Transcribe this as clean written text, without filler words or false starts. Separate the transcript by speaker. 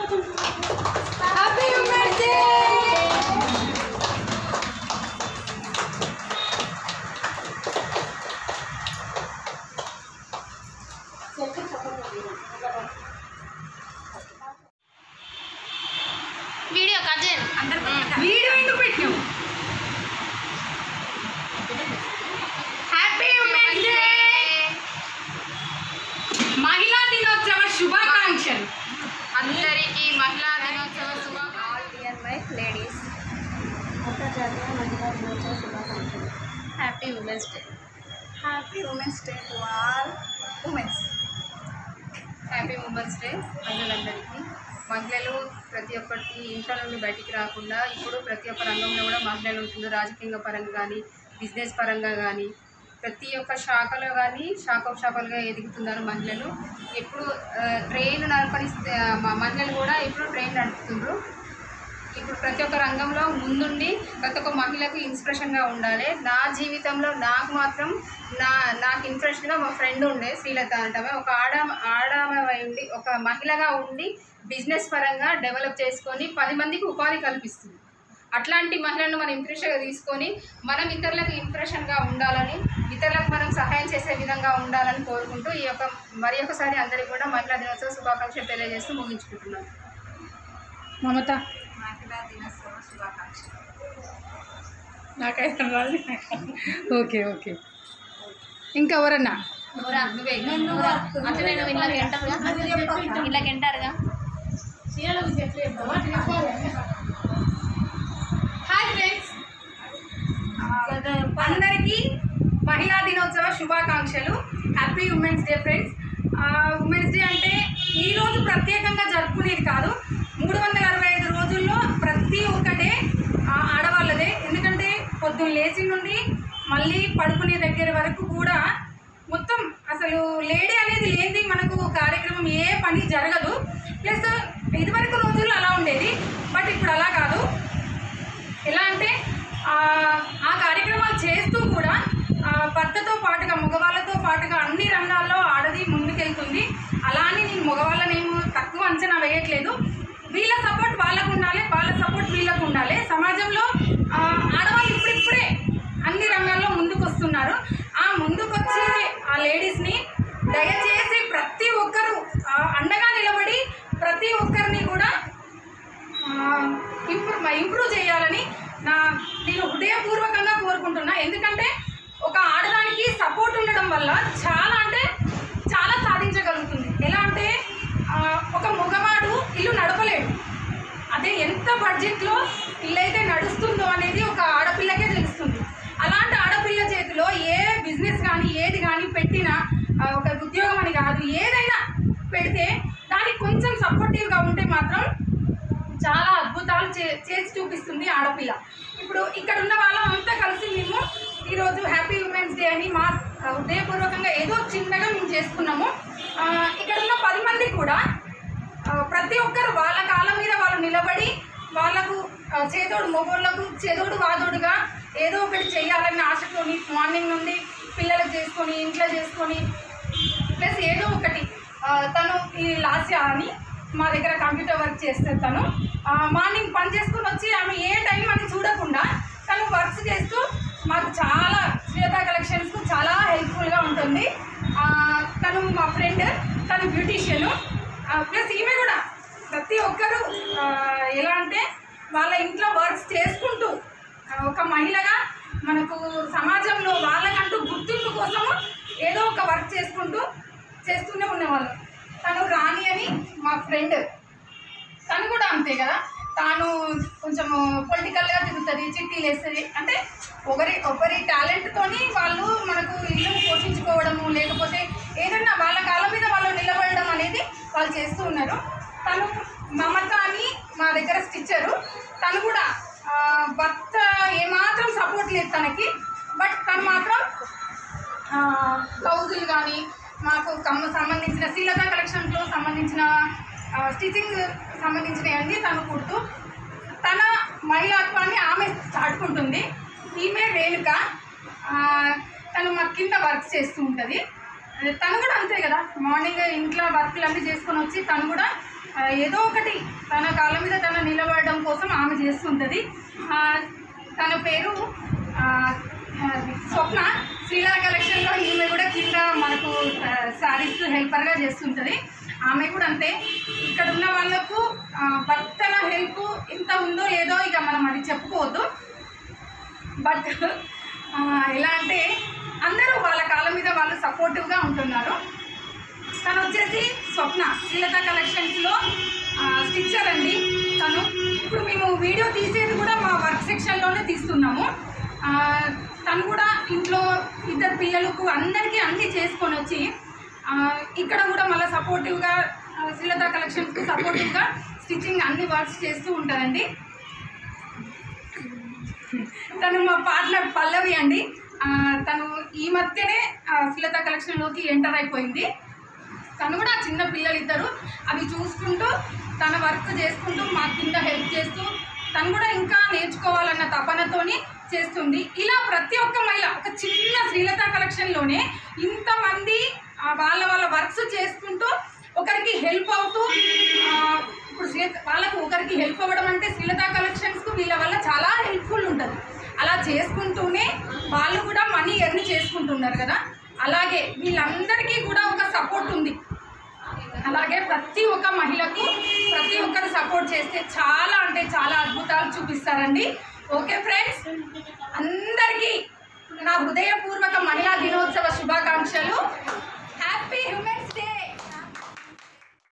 Speaker 1: Happy women's day.
Speaker 2: Video cut చేయండి అందరూ.
Speaker 1: Video ఎందుకు పెట్టినావు? Happy women's day. మహిళా దినోత్సవ శుభాకాంక్షలు
Speaker 2: అందరికీ. మహిళా దినోత్సవ శుభాకాంక్షలు.
Speaker 3: లేడీస్ అంతర్జాతీయ మహిళా దినోత్సవ శుభాకాంక్షలు.
Speaker 2: Happy women's day.
Speaker 3: Happy women's day to all women's.
Speaker 2: Happy women's day మహిళలందరికీ. మహిళలు ప్రతి ఒక్కరికి ఇంట్లో నుండి బయటికి రాకుండా ఇప్పుడు ప్రతి ఒక్క రంగంలో కూడా మహిళలు ఉంటున్నారు. రాజకీయ పరంగా కానీ, బిజినెస్ పరంగా కానీ, ప్రతి ఒక్క శాఖలో కానీ శాఖోపశాఖలుగా ఎదుగుతున్నారు మహిళలు. ఇప్పుడు ట్రైన్ నడపని మహిళలు కూడా ఇప్పుడు ట్రైన్ నడుపుతున్నారు. ఇప్పుడు ప్రతి ఒక్క రంగంలో ముందుండి ప్రతి ఒక్క మహిళకు ఇన్స్పిరేషన్గా ఉండాలి. నా నాకు మాత్రం నాకు ఇన్స్పిరేషన్గా మా ఫ్రెండ్ ఉండే శ్రీలత అంటామే. ఒక ఆడమే ఉండి ఒక మహిళగా ఉండి బిజినెస్ పరంగా డెవలప్ చేసుకొని 10 మందికి ఉపాధి కల్పిస్తుంది. అట్లాంటి మహిళలను మనం ఇంప్రెషన్గా తీసుకొని మనం ఇతరులకు ఇంప్రెషన్గా ఉండాలని, ఇతరులకు మనం సహాయం చేసే విధంగా ఉండాలని కోరుకుంటూ మరి ఒకసారి అందరికీ కూడా మహిళా దినోత్సవ శుభాకాంక్షలు తెలియజేస్తూ ముగించుకుంటున్నాను.
Speaker 1: మమత
Speaker 3: మహిళా దినోత్సవ శుభాకాంక్షలు.
Speaker 1: నాకైతే రాదు. Okay okay. ఇంకా ఎవరన్నా?
Speaker 2: నువ్వే అంటే నేను ఇలా గంటారుగా.
Speaker 1: హాయ్ ఫ్రెండ్స్, అందరికీ మహిళా దినోత్సవ శుభాకాంక్షలు. Happy women's day friends. Women's day అంటే ఈరోజు ప్రత్యేకంగా జరుపుకునేది కాదు. 365 రోజుల్లో ప్రతి ఒక్క డే ఆడవాళ్ళదే. ఎందుకంటే పొద్దున్న లేచి నుండి మళ్ళీ పడుకునే దగ్గర వరకు కూడా మొత్తం అసలు లేడీ అనేది లేనిది మనకు కార్యక్రమం ఏ పని జరగదు. ప్లస్ ఇదివరకు రోజుల్లో అలా ఉండేది, బట్ ఇప్పుడు అలా కాదు. ఎలా అంటే ఆ కార్యక్రమాలు చేస్తూ కూడా భర్తతో పాటుగా మగవాళ్ళతో పాటుగా అన్ని రంగాల్లో ఆడది ముందుకెళ్తుంది. అలా అని నేను మగవాళ్ళనేమో తక్కువ అంచనా వేయట్లేదు. వీళ్ళ సపోర్ట్ వాళ్ళకు ఉండాలి, వాళ్ళ సపోర్ట్ వీళ్ళకు ఉండాలి. సమాజంలో ఆడవాళ్ళు ఇప్పుడిప్పుడే అన్ని రంగాల్లో ముందుకు వస్తున్నారు. ఆ ముందుకొచ్చే ఆ లేడీస్ని దయచేసి ప్రతి ఒక్కరూ అండగా నిలబడి ప్రతి ఒక్కరిని కూడా ఇంప్రూవ్ చేయాలని నేను హృదయపూర్వకంగా కోరుకుంటున్నా. ఎందుకంటే ఒక ఆడదానికి సపోర్ట్ ఉండడం వల్ల చాలా అంటే చాలా సాధించగలుగుతుంది. ఎలా అంటే ఒక మగవాడు ఇల్లు నడపలేడు. అదే ఎంత బడ్జెట్లో ఇల్లు అయితే నడుస్తుందో అనేది ఒక ఆడపిల్లకే తెలుస్తుంది. అలాంటి ఆడపిల్ల చేతిలో ఏ బిజినెస్ కానీ ఏది కానీ పెట్టినా, ఒక ఉద్యోగం అని కాదు, ఏదైనా పెడితే దానికి కొంచెం సపోర్టివ్గా ఉంటే మాత్రం చాలా అద్భుతాలు చేసి చూపిస్తుంది ఆడపిల్ల. ఇప్పుడు ఇక్కడ ఉన్న వాళ్ళం అంతా కలిసి మేము ఈరోజు హ్యాపీ ఉమెన్స్ డే అని మా హృదయపూర్వకంగా ఏదో చిన్నగా మేము చేసుకున్నాము. ఇక్కడ ఉన్న 10 మంది కూడా ప్రతి ఒక్కరు వాళ్ళ కాళ్ళ మీద వాళ్ళు నిలబడి వాళ్ళకు చేదోడు మొగోళ్ళకు చేదోడు వాదోడుగా ఏదో ఒకటి చేయాలన్న ఆశతోని మార్నింగ్ నుండి పిల్లలకు చేసుకొని ఇంట్లో చేసుకొని ప్లస్ ఏదో ఒకటి తను ఈ లాస్య అని మా దగ్గర కంప్యూటర్ వర్క్ చేస్తే తను మార్నింగ్ పని చేసుకుని వచ్చి ఆమె ఏ టైం అని చూడకుండా తను వర్క్స్ చేస్తూ మాకు చాలా శ్వేత కలెక్షన్స్కు చాలా హెల్ప్ఫుల్గా ఉంటుంది. తను మా ఫ్రెండ్, తను బ్యూటీషియను. ప్లస్ ఈమె కూడా ప్రతి ఒక్కరూ ఎలా అంటే వాళ్ళ ఇంట్లో వర్క్స్ చేసుకుంటూ ఒక మహిళగా మనకు సమాజంలో వాళ్ళకంటూ గుర్తింపు కోసము ఏదో ఒక వర్క్ చేస్తూనే ఉండేవాళ్ళు. తను రాణి అని మా ఫ్రెండ్, తను కూడా అంతే కదా. తాను కొంచెం పొలిటికల్గా తిరుగుతుంది, చిట్టీలు వేస్తుంది. అంటే ఒకరి టాలెంట్తోని వాళ్ళు మనకు ఇల్లు పోషించుకోవడము, లేకపోతే ఏదన్నా వాళ్ళ కాళ్ళ మీద వాళ్ళు నిలబడడం అనేది వాళ్ళు చేస్తూ ఉన్నారు. తను మమత అని మా దగ్గర స్టిచ్చరు. తను కూడా భర్త ఏమాత్రం సపోర్ట్ లేదు తనకి, బట్ తను మాత్రం బ్లౌజులు కానీ మాకు సంబంధించిన శ్రీలత కలెక్షన్స్లో సంబంధించిన స్టిచ్చింగ్ సంబంధించినవన్నీ తను కుడుతూ తన మహిళాత్వాన్ని ఆమె చాటుకుంటుంది. ఈమె రేణుక, తను మా కింద వర్క్ చేస్తూ ఉంటుంది. తను కూడా అంతే కదా, మార్నింగ్ ఇంట్లో వర్క్లు అన్నీ చేసుకొని వచ్చి తను కూడా ఏదో ఒకటి తన కాళ్ళ మీద తన నిలబడడం కోసం ఆమె చేస్తుంటుంది. తన పేరు స్వప్న. శ్రీలత కలెక్షన్లో ఈమె కూడా కింద మనకు శారీస్ హెల్పర్గా చేస్తుంటుంది. ఆమె కూడా అంతే. ఇక్కడ ఉన్న వాళ్ళకు భర్తల హెల్ప్ ఎంత ఉందో లేదో ఇక మనం అది చెప్పుకోవద్దు. బట్ ఎలా అంటే అందరూ వాళ్ళ కాళ్ళ మీద వాళ్ళు సపోర్టివ్గా ఉంటున్నారు. తను వచ్చేసి స్వప్న శ్రీలత కలెక్షన్స్లో స్టిచ్చర్ అండి. తను ఇప్పుడు మేము వీడియో తీసేది కూడా మా వర్క్ సెక్షన్లోనే తీస్తున్నాము. తను కూడా ఇంట్లో 2 పిల్లలకు అందరికీ అన్నీ చేసుకొని వచ్చి ఇక్కడ కూడా మళ్ళీ సపోర్టివ్గా శ్రీలత కలెక్షన్స్కి సపోర్టివ్గా స్టిచ్చింగ్ అన్ని వర్క్స్ చేస్తూ ఉంటారండి. తను మా పార్ట్నర్ పల్లవి అండి. తను ఈ మధ్యనే శ్రీలత కలెక్షన్లోకి ఎంటర్ అయిపోయింది. తను కూడా చిన్న పిల్లలు ఇద్దరు అవి చూసుకుంటూ తన వర్క్ చేసుకుంటూ మా కింద హెల్ప్ చేస్తూ తను కూడా ఇంకా నేర్చుకోవాలన్న తపనతోని చేస్తుంది. ఇలా ప్రతి ఒక్క మహిళ ఒక చిన్న శ్రీలత కలెక్షన్లోనే ఇంతమంది వాళ్ళ వర్క్స్ చేసుకుంటూ ఒకరికి హెల్ప్ అవుతూ ఇప్పుడు వాళ్ళకు ఒకరికి హెల్ప్ అవ్వడం అంటే శ్రీలత కలెక్షన్స్కు వీళ్ళ వల్ల చాలా హెల్ప్ఫుల్ ఉంటుంది. అలా చేసుకుంటూనే వాళ్ళు కూడా మనీ ఎర్న్ చేసుకుంటున్నారు కదా. అలాగే వీళ్ళందరికీ కూడా ఒక సపోర్ట్ ఉంది. అలాగే ప్రతి ఒక్క మహిళకు ప్రతి ఒక్కరు సపోర్ట్ చేస్తే చాలా అంటే చాలా అద్భుతాలు చూపిస్తారండి. ఓకే ఫ్రెండ్స్, అందరికీ నా హృదయపూర్వక మహిళా దినోత్సవ శుభాకాంక్షలు.